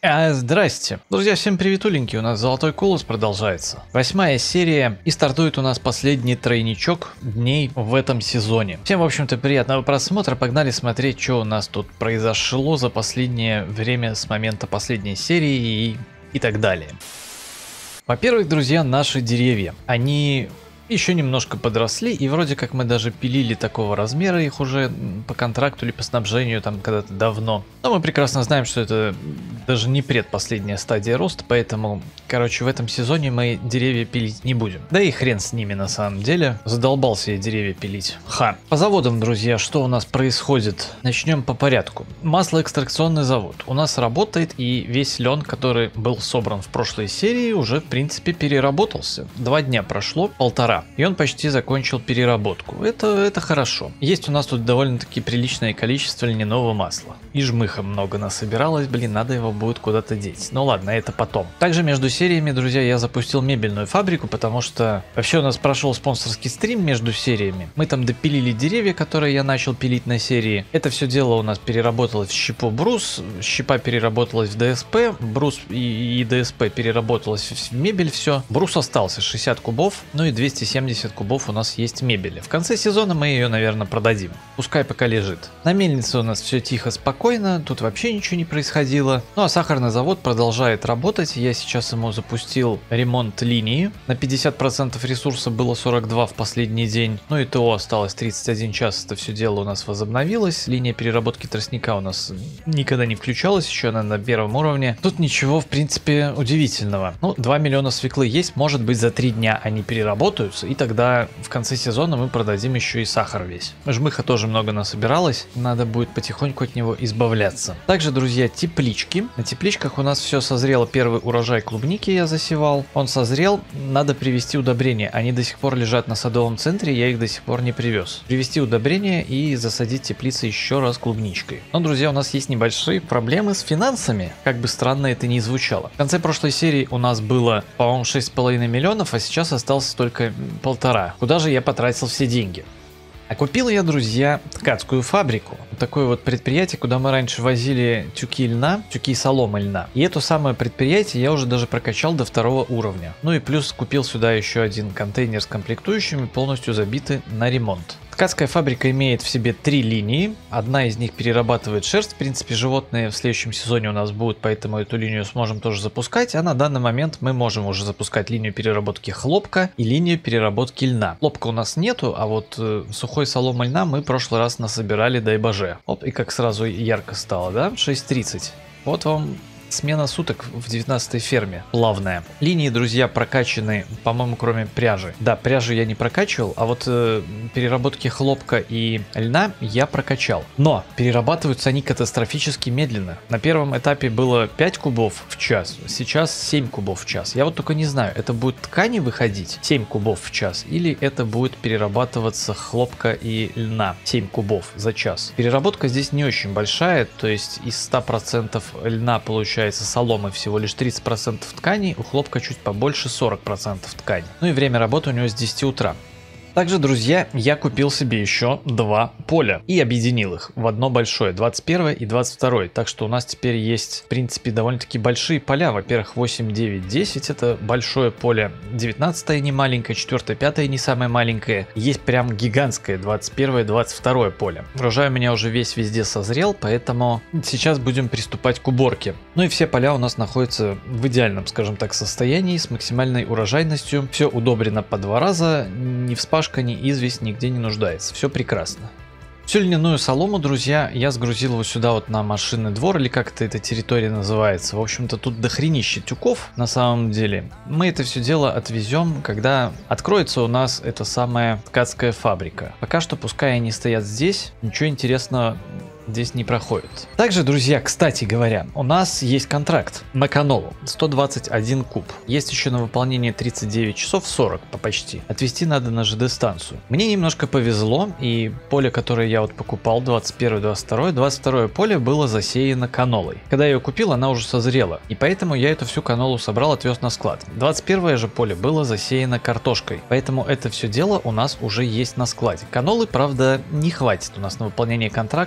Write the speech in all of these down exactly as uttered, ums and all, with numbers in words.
А, здрасте. Друзья, всем приветуленьки, у нас Золотой Колос продолжается. Восьмая серия, и стартует у нас последний тройничок дней в этом сезоне. Всем, в общем-то, приятного просмотра, погнали смотреть, что у нас тут произошло за последнее время с момента последней серии и, и так далее. Во-первых, друзья, наши деревья, они еще немножко подросли, и вроде как мы даже пилили такого размера их уже по контракту или по снабжению там когда-то давно. Но мы прекрасно знаем, что это даже не предпоследняя стадия роста, поэтому, короче, в этом сезоне мы деревья пилить не будем. Да и хрен с ними на самом деле. Задолбался я деревья пилить. Ха. По заводам, друзья, что у нас происходит? Начнем по порядку. Маслоэкстракционный завод у нас работает, и весь лен, который был собран в прошлой серии, уже в принципе переработался. Два дня прошло, полтора. И он почти закончил переработку. Это, это хорошо. Есть у нас тут довольно-таки приличное количество льняного масла. И жмыха много насобиралось, блин, надо его будет куда-то деть. Ну ладно, это потом. Также между сериями, друзья, я запустил мебельную фабрику, потому что вообще у нас прошел спонсорский стрим между сериями. Мы там допилили деревья, которые я начал пилить на серии. Это все дело у нас переработалось в щепу брус, щепа переработалась в ДСП, брус и, и ДСП переработалось в мебель, все. Брус остался шестьдесят кубов, ну и двести семьдесят кубов у нас есть мебели. В конце сезона мы ее, наверное, продадим. Пускай пока лежит. На мельнице у нас все тихо, спокойно, тут вообще ничего не происходило. Ну а сахарный завод продолжает работать. Я сейчас ему запустил ремонт линии. На пятьдесят процентов ресурса было сорок два в последний день. Ну и ТО осталось тридцать один час. Это все дело у нас возобновилось. Линия переработки тростника у нас никогда не включалась. Еще она на первом уровне. Тут ничего, в принципе, удивительного. Ну, два миллиона свеклы есть. Может быть, за три дня они переработаются. И тогда в конце сезона мы продадим еще и сахар весь. Жмыха тоже много насобиралось. Надо будет потихоньку от него избавляться. Также, друзья, теплички. На тепличках у нас все созрело. Первый урожай клубники я засевал. Он созрел. Надо привезти удобрения. Они до сих пор лежат на садовом центре. Я их до сих пор не привез. Привезти удобрения и засадить теплицы еще раз клубничкой. Но, друзья, у нас есть небольшие проблемы с финансами. Как бы странно это ни звучало. В конце прошлой серии у нас было, по-моему, шесть с половиной миллионов, а сейчас остался только полтора. Куда же я потратил все деньги? А купил я, друзья, ткацкую фабрику. Такое вот предприятие, куда мы раньше возили тюки льна, тюки соломы льна. И это самое предприятие я уже даже прокачал до второго уровня. Ну и плюс купил сюда еще один контейнер с комплектующими, полностью забиты на ремонт. Ткацкая фабрика имеет в себе три линии. Одна из них перерабатывает шерсть. В принципе, животные в следующем сезоне у нас будут, поэтому эту линию сможем тоже запускать. А на данный момент мы можем уже запускать линию переработки хлопка и линию переработки льна. Хлопка у нас нету, а вот э, сухой соломы льна мы в прошлый раз насобирали, дай боже. Оп, и как сразу ярко стало, да? шесть тридцать. Вот вам смена суток в девятнадцатой ферме, плавная. Линии, друзья, прокачаны, по-моему, кроме пряжи. Да, пряжи я не прокачивал, а вот э, переработки хлопка и льна я прокачал. Но перерабатываются они катастрофически медленно. На первом этапе было пять кубов в час, сейчас семь кубов в час. Я вот только не знаю, это будет ткани выходить семь кубов в час, или это будет перерабатываться хлопка и льна семь кубов за час. Переработка здесь не очень большая, то есть из ста процентов льна получается соломы всего лишь тридцать процентов ткани, у хлопка чуть побольше сорок процентов ткани. Ну и время работы у него с десяти утра. Также, друзья, я купил себе еще два поля и объединил их в одно большое, двадцать первое и двадцать второе. Так что у нас теперь есть, в принципе, довольно-таки большие поля. Во-первых, восемь, девять, десять это большое поле, девятнадцатое не маленькое, четвёртое, пятое не самое маленькое. Есть прям гигантское двадцать первое, двадцать второе поле. Урожай у меня уже весь везде созрел, поэтому сейчас будем приступать к уборке. Ну и все поля у нас находятся в идеальном, скажем так, состоянии, с максимальной урожайностью. Все удобрено по два раза, не вспашивается, ни известь нигде не нуждается. Все прекрасно. Всю льняную солому, друзья, я сгрузил его сюда вот на машинный двор, или как-то эта территория называется. В общем-то, тут дохренище тюков на самом деле. Мы это все дело отвезем, когда откроется у нас эта самая ткацкая фабрика. Пока что пускай они стоят здесь, ничего интересного здесь не проходит. Также, друзья, кстати говоря, у нас есть контракт на канолу сто двадцать один куб. Есть еще на выполнение тридцать девять часов, сорок по почти. Отвезти надо на ЖД станцию. Мне немножко повезло, и поле, которое я вот покупал, двадцать первое, двадцать второе, двадцать второе поле было засеяно канолой. Когда я ее купил, она уже созрела, и поэтому я эту всю канолу собрал, отвез на склад. двадцать первое же поле было засеяно картошкой, поэтому это все дело у нас уже есть на складе. Канолы, правда, не хватит у нас на выполнение контракта, всего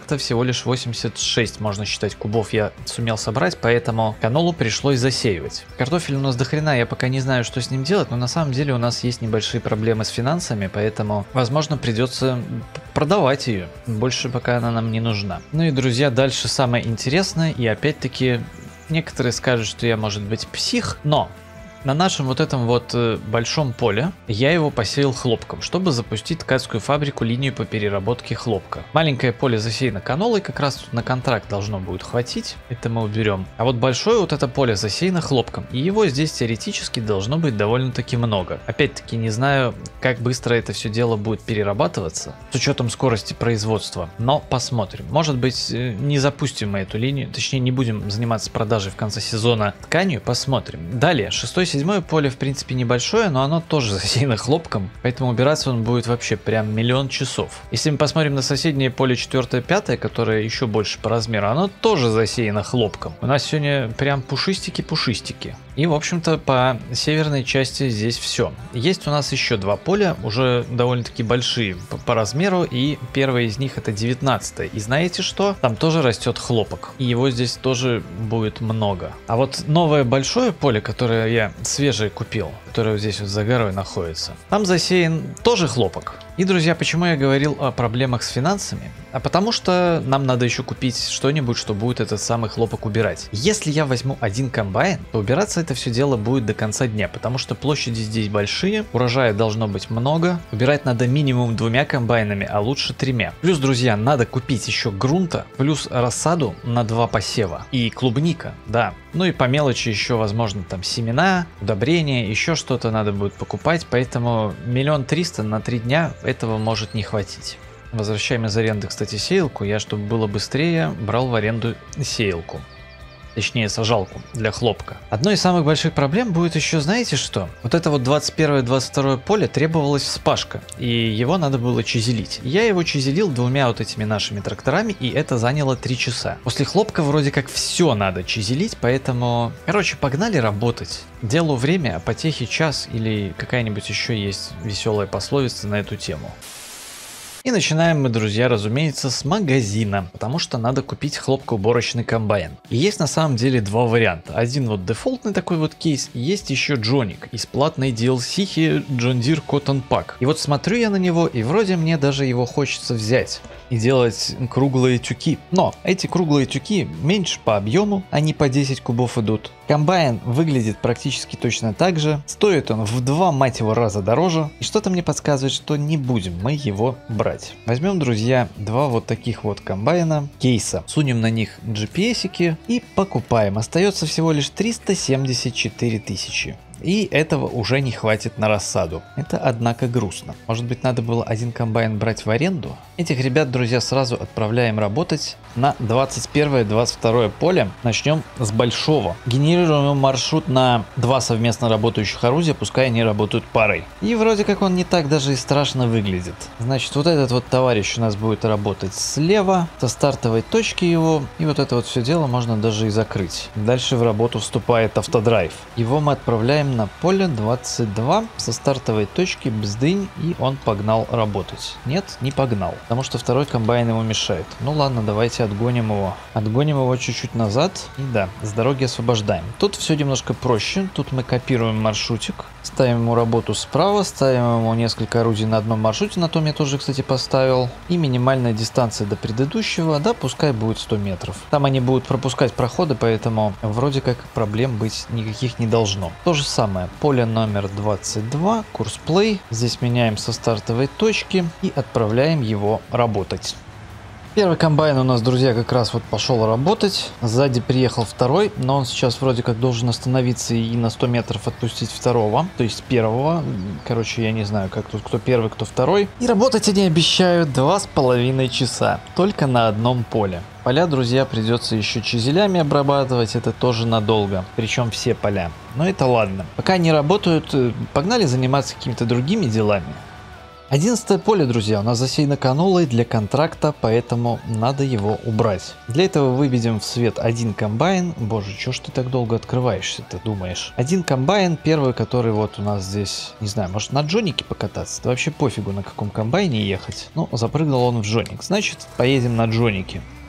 лишь восемьдесят шесть, можно считать, кубов я сумел собрать, поэтому канолу пришлось засеивать. Картофель у нас до хрена, я пока не знаю, что с ним делать, но на самом деле у нас есть небольшие проблемы с финансами, поэтому, возможно, придется продавать ее. Больше пока она нам не нужна. Ну и, друзья, дальше самое интересное, и опять-таки некоторые скажут, что я, может быть, псих, но на нашем вот этом вот большом поле я его посеял хлопком, чтобы запустить ткацкую фабрику, линию по переработке хлопка. Маленькое поле засеяно канолой, как раз тут на контракт должно будет хватить, это мы уберем. А вот большое вот это поле засеяно хлопком, и его здесь теоретически должно быть довольно-таки много. Опять-таки не знаю, как быстро это все дело будет перерабатываться, с учетом скорости производства, но посмотрим. Может быть, не запустим мы эту линию, точнее не будем заниматься продажей в конце сезона тканью, посмотрим. Далее, шестой седьмое поле, в принципе, небольшое, но оно тоже засеяно хлопком, поэтому убираться он будет вообще прям миллион часов. Если мы посмотрим на соседнее поле четвертое пятое, которое еще больше по размеру, оно тоже засеяно хлопком. У нас сегодня прям пушистики-пушистики. И, в общем-то, по северной части здесь все. Есть у нас еще два поля, уже довольно-таки большие по, по размеру, и первое из них это девятнадцатое. И знаете что? Там тоже растет хлопок, и его здесь тоже будет много. А вот новое большое поле, которое я свежее купил, которое вот здесь вот за горой находится, там засеян тоже хлопок. И, друзья, почему я говорил о проблемах с финансами? А потому что нам надо еще купить что-нибудь, что будет этот самый хлопок убирать. Если я возьму один комбайн, то убираться это все дело будет до конца дня, потому что площади здесь большие, урожая должно быть много, убирать надо минимум двумя комбайнами, а лучше тремя. Плюс, друзья, надо купить еще грунта, плюс рассаду на два посева и клубника, да. Ну и по мелочи еще, возможно, там семена, удобрения, еще что-то надо будет покупать, поэтому миллион триста на три дня этого может не хватить. Возвращаем из аренды, кстати, сеялку. Я, чтобы было быстрее, брал в аренду сеялку. Точнее, сажалку для хлопка. Одной из самых больших проблем будет еще, знаете что? Вот это вот двадцать первое двадцать второе поле требовалась вспашка, и его надо было чизелить. Я его чизелил двумя вот этими нашими тракторами, и это заняло три часа. После хлопка вроде как все надо чизелить, поэтому... Короче, погнали работать. Делу время, а потехи час, или какая-нибудь еще есть веселая пословица на эту тему. И начинаем мы, друзья, разумеется, с магазина, потому что надо купить хлопкоуборочный комбайн. И есть на самом деле два варианта. Один вот дефолтный такой вот кейс, и есть еще Джоник из платной ди эл си-хи John Deere Cotton Pack. И вот смотрю я на него, и вроде мне даже его хочется взять и делать круглые тюки. Но эти круглые тюки меньше по объему, они по десять кубов идут. Комбайн выглядит практически точно так же, стоит он в два, мать его, раза дороже, и что-то мне подсказывает, что не будем мы его брать. Возьмем, друзья, два вот таких вот комбайна, кейса, сунем на них джи пи эсики и покупаем. Остается всего лишь триста семьдесят четыре тысячи. И этого уже не хватит на рассаду. Это, однако, грустно. Может быть, надо было один комбайн брать в аренду? Этих ребят, друзья, сразу отправляем работать на двадцать первое двадцать второе поле. Начнем с большого. Генерируем маршрут на два совместно работающих орудия, пускай они работают парой. И вроде как он не так даже и страшно выглядит. Значит, вот этот вот товарищ у нас будет работать слева, со стартовой точки его. И вот это вот все дело можно даже и закрыть. Дальше в работу вступает автодрайв. Его мы отправляем на поле двадцать два со стартовой точки бздынь, и он погнал работать. Нет, не погнал, потому что второй комбайн ему мешает. Ну ладно, давайте отгоним его. Отгоним его чуть-чуть назад, и да, с дороги освобождаем. Тут все немножко проще. Тут мы копируем маршрутик, ставим ему работу справа, ставим ему несколько орудий на одном маршруте, на том я тоже, кстати, поставил. И минимальная дистанция до предыдущего, да, пускай будет сто метров. Там они будут пропускать проходы, поэтому вроде как проблем быть никаких не должно. То же самое, поле номер двадцать два, курс play. Здесь меняем со стартовой точки и отправляем его работать. Первый комбайн у нас, друзья, как раз вот пошел работать. Сзади приехал второй, но он сейчас вроде как должен остановиться и на сто метров отпустить второго, то есть первого. Короче, я не знаю, как тут кто первый, кто второй. И работать они обещают два с половиной часа, только на одном поле. Поля, друзья, придется еще чизелями обрабатывать, это тоже надолго, причем все поля. Но это ладно. Пока они работают, погнали заниматься какими-то другими делами. одиннадцатое поле, друзья, у нас засеяно канолой для контракта, поэтому надо его убрать. Для этого выведем в свет один комбайн. Боже, чё ж ты так долго открываешься-то, думаешь? Один комбайн, первый, который вот у нас здесь, не знаю, может на Джонике покататься? Да вообще пофигу, на каком комбайне ехать. Ну, запрыгнул он в Джоник, значит, поедем на Джонике.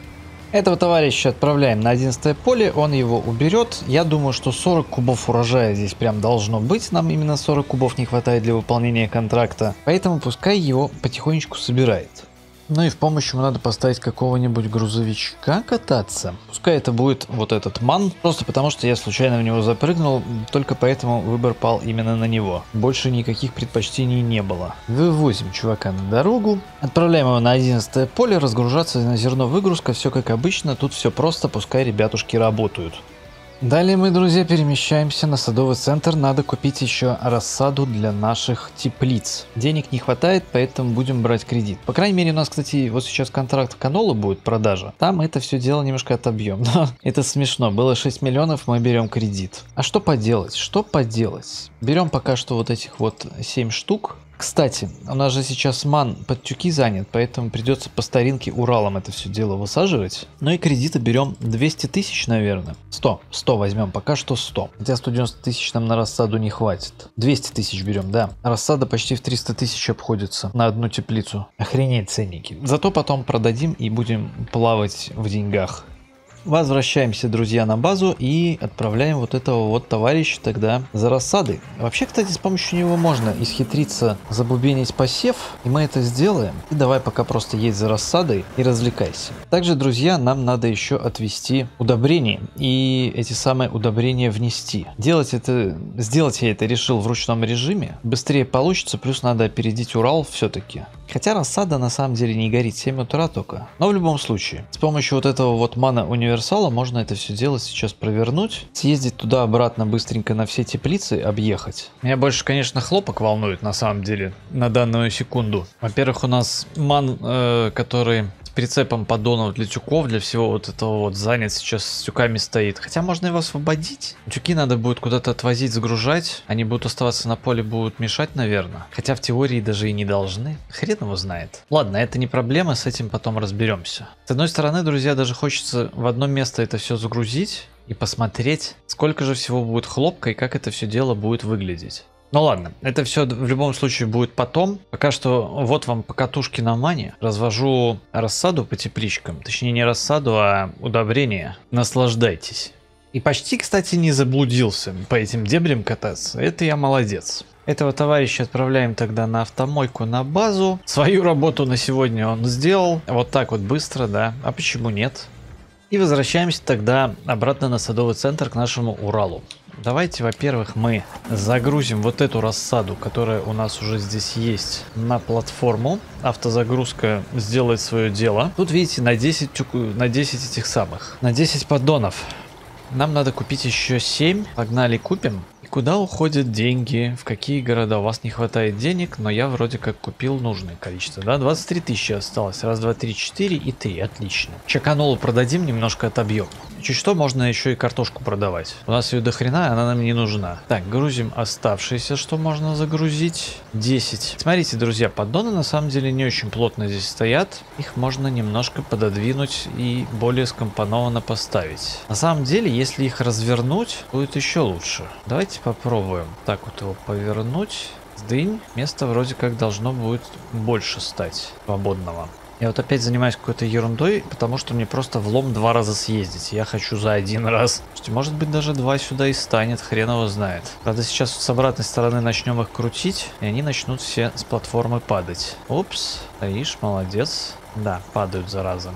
Этого товарища отправляем на одиннадцатое поле, он его уберет. Я думаю, что сорок кубов урожая здесь прям должно быть. Нам именно сорок кубов не хватает для выполнения контракта. Поэтому пускай его потихонечку собирает. Ну и в помощь ему надо поставить какого-нибудь грузовичка кататься. Пускай это будет вот этот ман. Просто потому, что я случайно в него запрыгнул. Только поэтому выбор пал именно на него. Больше никаких предпочтений не было. Вывозим чувака на дорогу. Отправляем его на одиннадцатое поле. Разгружаться на зерно выгрузка. Все как обычно. Тут все просто. Пускай ребятушки работают. Далее мы, друзья, перемещаемся на садовый центр. Надо купить еще рассаду для наших теплиц. Денег не хватает, поэтому будем брать кредит. По крайней мере, у нас, кстати, вот сейчас контракт канола будет, продажа. Там это все дело немножко отобьем. Но это смешно. Было шесть миллионов, мы берем кредит. А что поделать? Что поделать? Берем пока что вот этих вот семь штук. Кстати, у нас же сейчас ман под тюки занят, поэтому придется по старинке Уралом это все дело высаживать. Ну и кредита берем двести тысяч, наверное. сто. сто возьмем, пока что сто. Хотя сто девяносто тысяч нам на рассаду не хватит. двести тысяч берем, да. Рассада почти в триста тысяч обходится на одну теплицу. Охренеть ценники. Зато потом продадим и будем плавать в деньгах. Возвращаемся, друзья, на базу и отправляем вот этого вот товарища тогда за рассадой. Вообще, кстати, с помощью него можно исхитриться забубенить посев, и мы это сделаем. И давай пока просто едь за рассадой и развлекайся. Также, друзья, нам надо еще отвести удобрения и эти самые удобрения внести. Делать это, сделать я это решил в ручном режиме. Быстрее получится, плюс надо опередить Урал все-таки. Хотя рассада на самом деле не горит, семь утра только. Но в любом случае, с помощью вот этого вот мана универсала можно это все дело сейчас провернуть. Съездить туда-обратно быстренько на все теплицы, объехать. Меня больше, конечно, хлопок волнует на самом деле на данную секунду. Во-первых, у нас ман, э, который... прицепом поддонов для тюков, для всего вот этого вот занят сейчас с тюками стоит. Хотя можно его освободить. Тюки надо будет куда-то отвозить, загружать. Они будут оставаться на поле, будут мешать, наверное. Хотя в теории даже и не должны. Хрен его знает. Ладно, это не проблема, с этим потом разберемся. С одной стороны, друзья, даже хочется в одно место это все загрузить и посмотреть, сколько же всего будет хлопка и как это все дело будет выглядеть. Ну ладно, это все в любом случае будет потом. Пока что вот вам покатушки на мане. Развожу рассаду по тепличкам. Точнее не рассаду, а удобрения. Наслаждайтесь. И почти, кстати, не заблудился по этим дебрям кататься. Это я молодец. Этого товарища отправляем тогда на автомойку на базу. Свою работу на сегодня он сделал. Вот так вот быстро, да. А почему нет? И возвращаемся тогда обратно на садовый центр к нашему Уралу. Давайте, во-первых, мы загрузим вот эту рассаду, которая у нас уже здесь есть, на платформу. Автозагрузка сделает свое дело. Тут, видите, на десять, на десять этих самых, на десять поддонов. Нам надо купить еще семь. Погнали, купим. И куда уходят деньги? В какие города? У вас не хватает денег, но я вроде как купил нужное количество. Да, двадцать три тысячи осталось. Раз, два, три, четыре и три. Отлично. Чаканолу продадим, немножко отобьем. Чуть что, можно еще и картошку продавать. У нас ее до хрена, она нам не нужна. Так, грузим оставшиеся, что можно загрузить. десять. Смотрите, друзья, поддоны на самом деле не очень плотно здесь стоят. Их можно немножко пододвинуть и более скомпонованно поставить. На самом деле, если их развернуть, будет еще лучше. Давайте попробуем так вот его повернуть. Сдынь. Место вроде как должно будет больше стать свободного. Я вот опять занимаюсь какой-то ерундой, потому что мне просто влом два раза съездить. Я хочу за один раз. Может быть, даже два сюда и станет, хрен его знает. Правда, сейчас с обратной стороны начнем их крутить, и они начнут все с платформы падать. Упс, стоишь, молодец. Да, падают, зараза.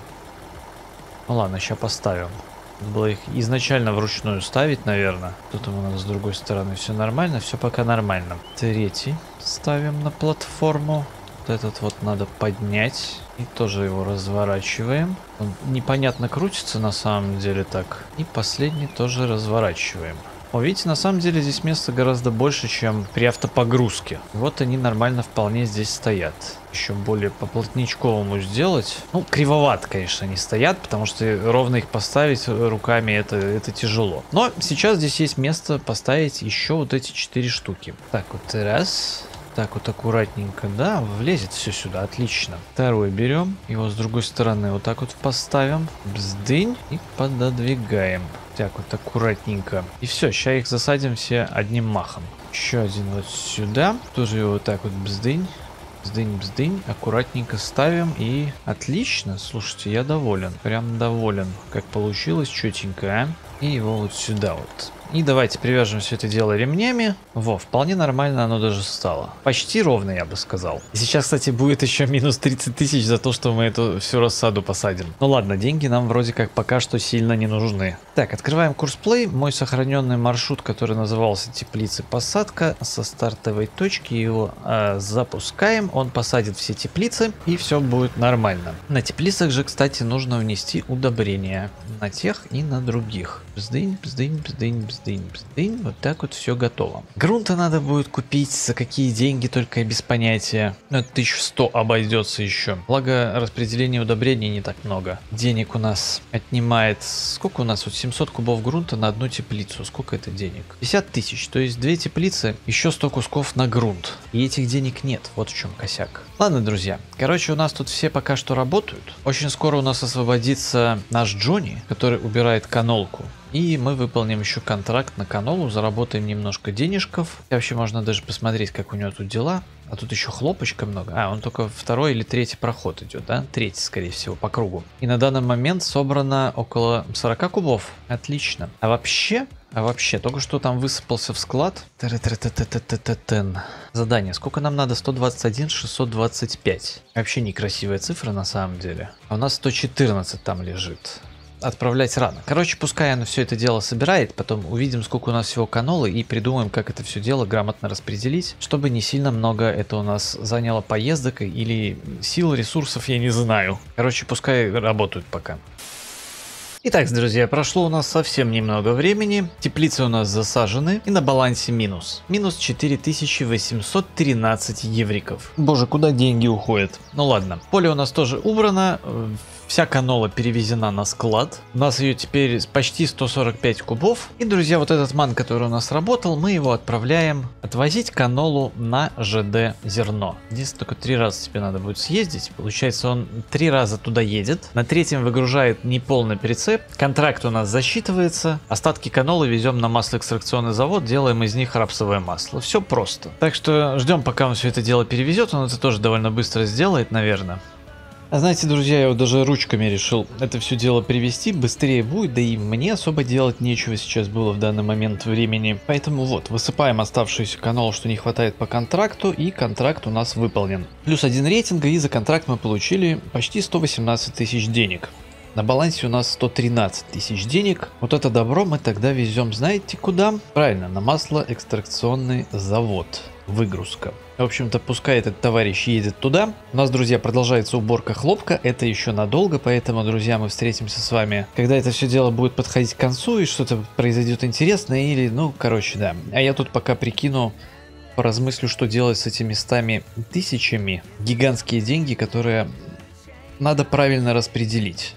Ну ладно, сейчас поставим. Надо было их изначально вручную ставить, наверное. Тут у нас с другой стороны все нормально, все пока нормально. Третий ставим на платформу. Вот этот вот надо поднять. И тоже его разворачиваем. Он непонятно крутится на самом деле так. И последний тоже разворачиваем. О, видите, на самом деле здесь места гораздо больше, чем при автопогрузке. Вот они нормально вполне здесь стоят. Еще более по плотничковому сделать. Ну, кривовато, конечно, они стоят, потому что ровно их поставить руками это, это тяжело. Но сейчас здесь есть место поставить еще вот эти четыре штуки. Так вот, раз... Так вот аккуратненько, да, влезет все сюда, отлично. Второй берем, его с другой стороны вот так вот поставим, бздынь и пододвигаем. Так вот аккуратненько. И все, сейчас их засадим все одним махом. Еще один вот сюда, тоже его вот так вот бздынь Бздынь, бздынь. Аккуратненько ставим и... Отлично. Слушайте, я доволен. Прям доволен. Как получилось, четенько, а? И его вот сюда вот. И давайте привяжем все это дело ремнями. Во, вполне нормально оно даже стало. Почти ровно, я бы сказал. И сейчас, кстати, будет еще минус тридцать тысяч за то, что мы эту всю рассаду посадим. Ну ладно, деньги нам вроде как пока что сильно не нужны. Так, открываем курс плей. Мой сохраненный маршрут, который назывался теплицы посадка, со стартовой точки его э, запускаем. Он посадит все теплицы и все будет нормально. На теплицах же, кстати, нужно внести удобрения. На тех и на других. Бздынь, бздынь, бздынь, бздынь, бздынь. Вот так вот все готово. Грунта надо будет купить, за какие деньги, только без понятия. Ну, это тысяча сто обойдется еще. Благо, распределение удобрений не так много. Денег у нас отнимает... Сколько у нас? Вот семьсот кубов грунта на одну теплицу. Сколько это денег? пятьдесят тысяч. То есть две теплицы, еще сто кусков на грунт. И этих денег нет. Вот в чем косяк. Ладно, друзья. Короче, у нас тут все пока что работают. Очень скоро у нас освободится наш Джонни, который убирает канолку. И мы выполним еще контракт на канолу, заработаем немножко денежков. И вообще можно даже посмотреть, как у него тут дела. А тут еще хлопочка много. А, он только второй или третий проход идет, да? Третий, скорее всего, по кругу. И на данный момент собрано около сорока кубов. Отлично. А вообще... А вообще, только что там высыпался в склад. Задание. Сколько нам надо? сто двадцать один, шестьсот двадцать пять. Вообще некрасивая цифра на самом деле. А у нас сто четырнадцать там лежит. Отправлять рано. Короче, пускай оно все это дело собирает, потом увидим, сколько у нас всего канолы, и придумаем, как это все дело грамотно распределить, чтобы не сильно много это у нас заняло поездок или сил, ресурсов, я не знаю. Короче, пускай работают пока. Итак, друзья, прошло у нас совсем немного времени, теплицы у нас засажены, и на балансе минус. Минус четыре тысячи восемьсот тринадцать евриков. Боже, куда деньги уходят? Ну ладно, поле у нас тоже убрано. Вся канола перевезена на склад. У нас ее теперь почти сто сорок пять кубов. И, друзья, вот этот ман, который у нас работал, мы его отправляем отвозить канолу на ЖД зерно. Здесь только три раза тебе надо будет съездить. Получается, он три раза туда едет. На третьем выгружает неполный прицеп. Контракт у нас засчитывается. Остатки канолы везем на маслоэкстракционный завод. Делаем из них рапсовое масло. Все просто. Так что ждем, пока он все это дело перевезет. Он это тоже довольно быстро сделает, наверное. А знаете, друзья, я вот даже ручками решил это все дело привести, быстрее будет, да и мне особо делать нечего сейчас было в данный момент времени. Поэтому вот, высыпаем оставшуюся канолу, что не хватает по контракту, и контракт у нас выполнен. Плюс один рейтинга, и за контракт мы получили почти сто восемнадцать тысяч денег. На балансе у нас сто тринадцать тысяч денег. Вот это добро мы тогда везем, знаете куда? Правильно, на маслоэкстракционный завод. Выгрузка. В общем-то, пускай этот товарищ едет туда. У нас, друзья, продолжается уборка хлопка. Это еще надолго, поэтому, друзья, мы встретимся с вами, когда это все дело будет подходить к концу и что-то произойдет интересное или, ну, короче, да. А я тут пока прикину, поразмыслю, что делать с этими стами тысячами. Гигантские деньги, которые надо правильно распределить.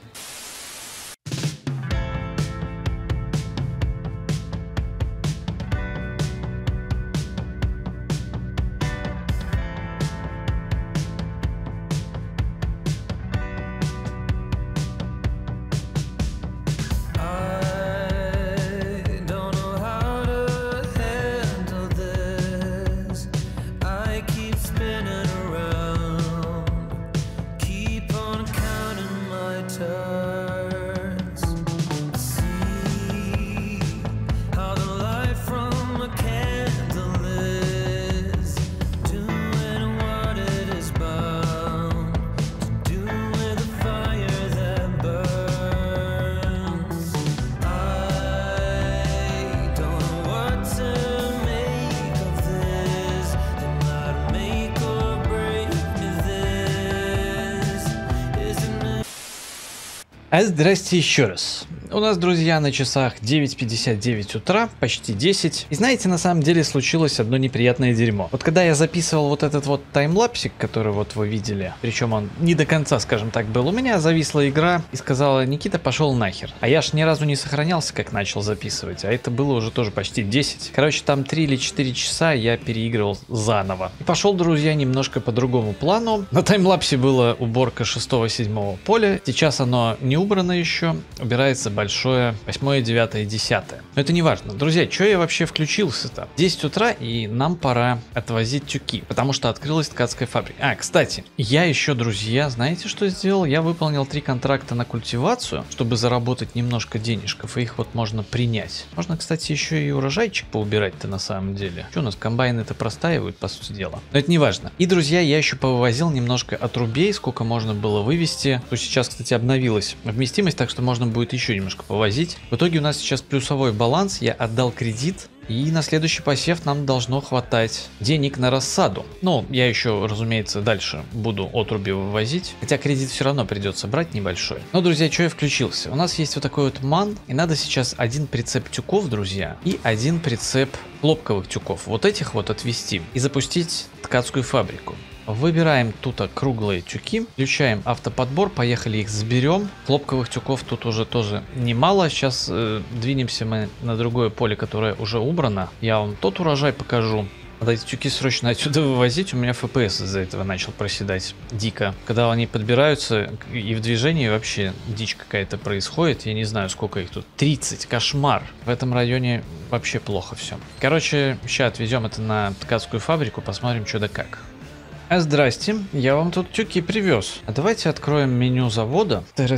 А здрасте еще раз. У нас, друзья, на часах девять пятьдесят девять утра, почти десять. И знаете, на самом деле случилось одно неприятное дерьмо. Вот когда я записывал вот этот вот таймлапсик, который вот вы видели, причем он не до конца, скажем так, был, у меня зависла игра и сказала: Никита, пошел нахер. А я ж ни разу не сохранялся, как начал записывать, а это было уже тоже почти десять. Короче, там три или четыре часа я переигрывал заново. И пошел, друзья, немножко по другому плану. На таймлапсе была уборка шестого-седьмого поля. Сейчас оно не убрано еще, убирается большое большое восьмое, девятое, десятое. Но это не важно. Друзья, что я вообще включился-то? десять утра, и нам пора отвозить тюки, потому что открылась ткацкая фабрика. А, кстати, я еще, друзья, знаете, что сделал? Я выполнил три контракта на культивацию, чтобы заработать немножко денежков, и их вот можно принять. Можно, кстати, еще и урожайчик поубирать-то на самом деле. Что у нас, комбайны-то простаивают, по сути дела. Но это не важно. И, друзья, я еще повывозил немножко отрубей, сколько можно было вывести. То сейчас, кстати, обновилась вместимость, так что можно будет еще немножко повозить. В итоге у нас сейчас плюсовой баланс, я отдал кредит. И на следующий посев нам должно хватать денег на рассаду. Ну, я еще, разумеется, дальше буду отруби вывозить. Хотя кредит все равно придется брать небольшой. Но, друзья, что я включился? У нас есть вот такой вот ман. И надо сейчас один прицеп тюков, друзья, и один прицеп хлопковых тюков. Вот этих вот отвезти и запустить ткацкую фабрику. Выбираем тут круглые тюки, включаем автоподбор, поехали их заберем. Хлопковых тюков тут уже тоже немало. Сейчас э, двинемся мы на другое поле, которое уже убрано. Я вам тот урожай покажу. Надо эти тюки срочно отсюда вывозить. У меня эф пи эс из-за этого начал проседать дико. Когда они подбираются и в движении вообще дичь какая-то происходит. Я не знаю, сколько их тут. тридцать. Кошмар. В этом районе вообще плохо все. Короче, сейчас отвезем это на ткацкую фабрику. Посмотрим, что да как. А здрасте, я вам тут тюки привез. А давайте откроем меню завода.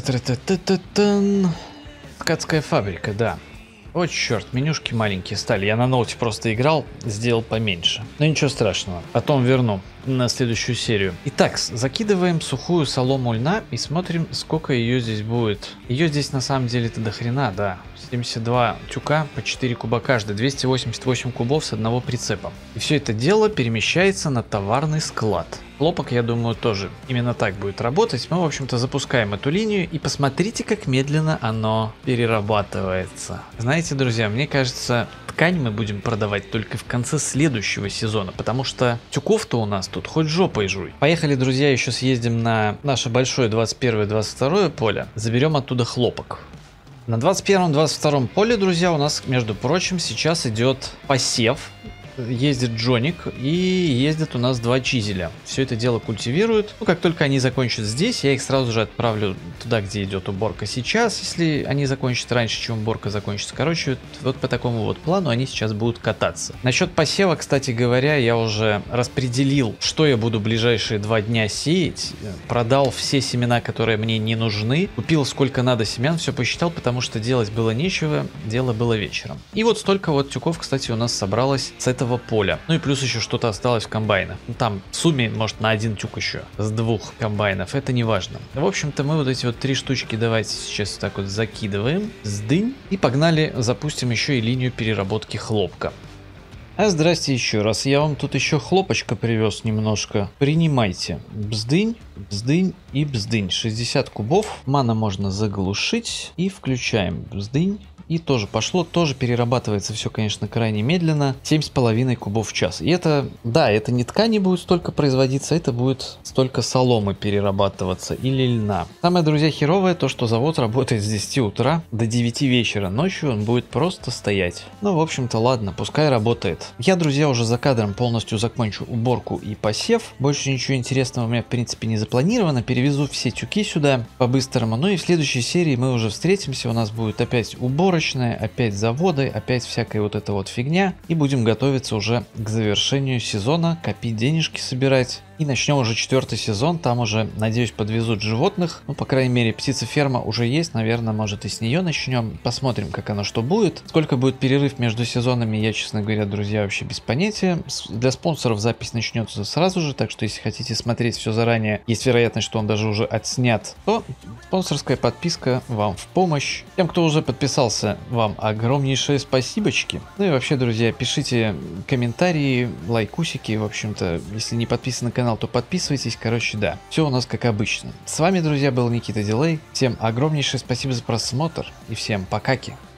Ткацкая фабрика, да. О, черт, менюшки маленькие стали. Я на ноуте просто играл, сделал поменьше. Но ничего страшного, потом верну на следующую серию. Итак, закидываем сухую солому льна и смотрим, сколько ее здесь будет. Ее здесь на самом деле-то до хрена, да. семьдесят два тюка по четыре куба каждый, двести восемьдесят восемь кубов с одного прицепа. И все это дело перемещается на товарный склад. Хлопок, я думаю, тоже именно так будет работать. Мы, в общем-то, запускаем эту линию и посмотрите, как медленно оно перерабатывается. Знаете, друзья, мне кажется, ткань мы будем продавать только в конце следующего сезона, потому что тюков-то у нас тут хоть жопой жуй. Поехали, друзья, еще съездим на наше большое двадцать первое двадцать второе поле, заберем оттуда хлопок. На двадцать первом двадцать втором поле, друзья, у нас, между прочим, сейчас идет посев. Ездит Джоник и ездят у нас два чизеля. Все это дело культивируют. Ну, как только они закончат здесь, я их сразу же отправлю туда, где идет уборка сейчас. Если они закончат раньше, чем уборка закончится. Короче, вот по такому вот плану они сейчас будут кататься. Насчет посева, кстати говоря, я уже распределил, что я буду ближайшие два дня сеять. Продал все семена, которые мне не нужны. Купил сколько надо семян, все посчитал, потому что делать было нечего. Дело было вечером. И вот столько вот тюков, кстати, у нас собралось с этого поля. Ну и плюс еще что-то осталось в комбайнах. Ну, там в сумме, может, на один тюк еще с двух комбайнов. Это не важно. В общем-то, мы вот эти вот три штучки давайте сейчас так вот закидываем. Сдынь. И погнали, запустим еще и линию переработки хлопка. А здрасте еще раз. Я вам тут еще хлопочка привез немножко. Принимайте. Бздынь, бздынь и бздынь. шестьдесят кубов. Мана можно заглушить. И включаем. Бздынь. И тоже пошло, тоже перерабатывается все, конечно, крайне медленно. семь с половиной кубов в час. И это, да, это не ткани будет столько производиться, это будет столько соломы перерабатываться или льна. Самое, друзья, херовое то, что завод работает с десяти утра до девяти вечера. Ночью он будет просто стоять. Ну, в общем-то, ладно, пускай работает. Я, друзья, уже за кадром полностью закончу уборку и посев. Больше ничего интересного у меня, в принципе, не запланировано. Перевезу все тюки сюда по-быстрому. Ну и в следующей серии мы уже встретимся. У нас будет опять уборка. Опять заводы, опять всякая вот эта вот фигня. И будем готовиться уже к завершению сезона, копить денежки, собирать. И начнем уже четвертый сезон, там уже, надеюсь, подвезут животных. Ну, по крайней мере, птицеферма уже есть, наверное, может и с нее начнем. Посмотрим, как оно что будет. Сколько будет перерыв между сезонами, я, честно говоря, друзья, вообще без понятия. Для спонсоров запись начнется сразу же, так что если хотите смотреть все заранее, есть вероятность, что он даже уже отснят, то спонсорская подписка вам в помощь. Тем, кто уже подписался, вам огромнейшее спасибочки. Ну и вообще, друзья, пишите комментарии, лайкусики, в общем-то, если не подписаны на канал, то подписывайтесь, короче, да. Все у нас как обычно. С вами, друзья, был Никита Дилей. Всем огромнейшее спасибо за просмотр и всем покаки.